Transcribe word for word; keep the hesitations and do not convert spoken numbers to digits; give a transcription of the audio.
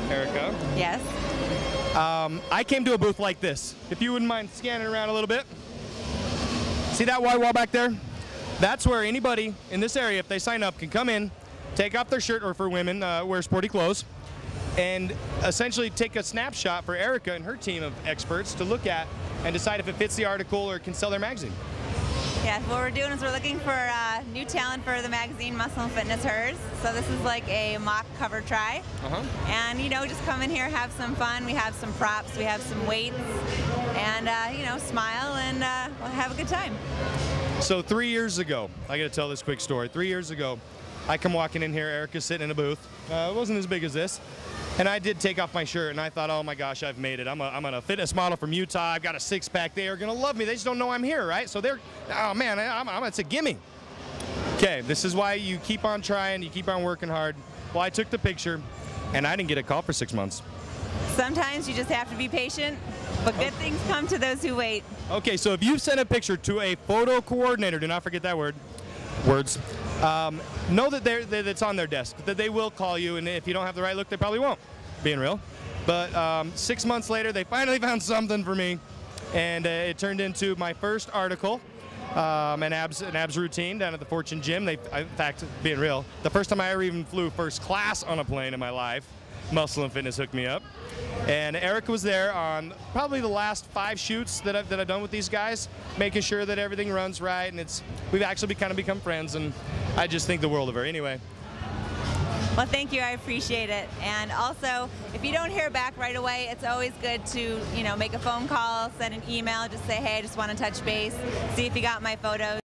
Erica. Yes. Um, I came to a booth like this. If you wouldn't mind scanning around a little bit. See that white wall back there? That's where anybody in this area, if they sign up, can come in, take off their shirt, or for women, uh, wear sporty clothes, and essentially take a snapshot for Erica and her team of experts to look at and decide if it fits the article or can sell their magazine. Yeah, what we're doing is we're looking for uh, new talent for the magazine Muscle and Fitness Hers. So this is like a mock cover try. Uh-huh. And, you know, just come in here, have some fun. We have some props, we have some weights, and, uh, you know, smile and uh, we'll have a good time. So three years ago, I got to tell this quick story. Three years ago, I come walking in here, Erica's sitting in a booth. Uh, it wasn't as big as this. And I did take off my shirt, and I thought, oh my gosh, I've made it. I'm a, I'm a fitness model from Utah. I've got a six-pack. They are going to love me. They just don't know I'm here, right? So they're, oh man, I'm, I'm it's a gimme. Okay, this is why you keep on trying, you keep on working hard. Well, I took the picture, and I didn't get a call for six months. Sometimes you just have to be patient, but good things come to those who wait. Okay, so if you send a picture to a photo coordinator, do not forget that word, words, um, know that, they're, that it's on their desk, that they will call you, and if you don't have the right look, they probably won't, being real. But um, six months later, they finally found something for me, and uh, it turned into my first article, um, an, abs, an abs routine down at the Fortune Gym. They, in fact, being real, the first time I ever even flew first class on a plane in my life, Muscle and Fitness hooked me up. And Erica was there on probably the last five shoots that I've, that I've done with these guys, making sure that everything runs right, and it's we've actually kind of become friends, and I just think the world of her. Anyway. Well, thank you. I appreciate it. And also, if you don't hear back right away, it's always good to, you know, make a phone call, send an email, just say, hey, I just want to touch base, see if you got my photos.